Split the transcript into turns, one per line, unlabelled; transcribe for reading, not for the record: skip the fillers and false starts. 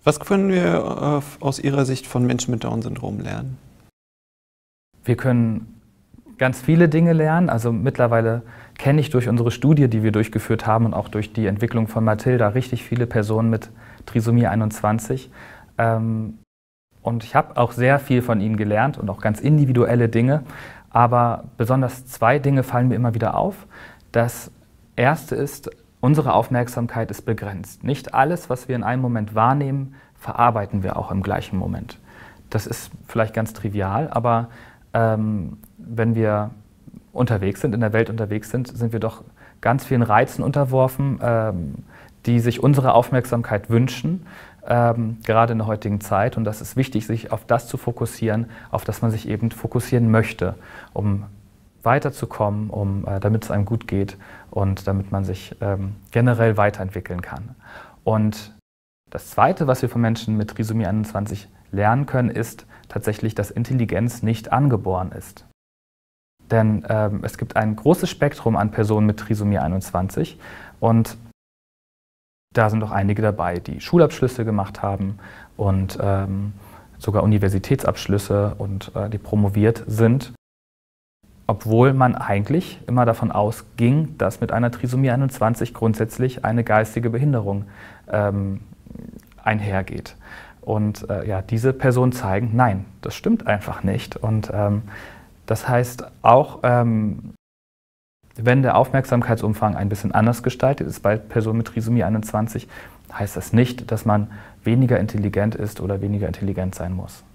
Was können wir aus Ihrer Sicht von Menschen mit Down-Syndrom lernen?
Wir können ganz viele Dinge lernen. Also mittlerweile kenne ich durch unsere Studie, die wir durchgeführt haben und auch durch die Entwicklung von Mathilda, richtig viele Personen mit Trisomie 21. Und ich habe auch sehr viel von ihnen gelernt und auch ganz individuelle Dinge. Aber besonders zwei Dinge fallen mir immer wieder auf. Das erste ist, unsere Aufmerksamkeit ist begrenzt. Nicht alles, was wir in einem Moment wahrnehmen, verarbeiten wir auch im gleichen Moment. Das ist vielleicht ganz trivial, aber wenn wir unterwegs sind, in der Welt unterwegs sind, sind wir doch ganz vielen Reizen unterworfen, die sich unsere Aufmerksamkeit wünschen, gerade in der heutigen Zeit. Und das ist wichtig, sich auf das zu fokussieren, auf das man sich eben fokussieren möchte, um weiterzukommen, damit es einem gut geht und damit man sich generell weiterentwickeln kann. Und das Zweite, was wir von Menschen mit Trisomie 21 lernen können, ist tatsächlich, dass Intelligenz nicht angeboren ist. Denn es gibt ein großes Spektrum an Personen mit Trisomie 21 und da sind auch einige dabei, die Schulabschlüsse gemacht haben und sogar Universitätsabschlüsse und die promoviert sind, obwohl man eigentlich immer davon ausging, dass mit einer Trisomie 21 grundsätzlich eine geistige Behinderung einhergeht. Und ja, diese Personen zeigen, nein, das stimmt einfach nicht. Und das heißt auch, wenn der Aufmerksamkeitsumfang ein bisschen anders gestaltet ist bei Personen mit Trisomie 21, heißt das nicht, dass man weniger intelligent ist oder weniger intelligent sein muss.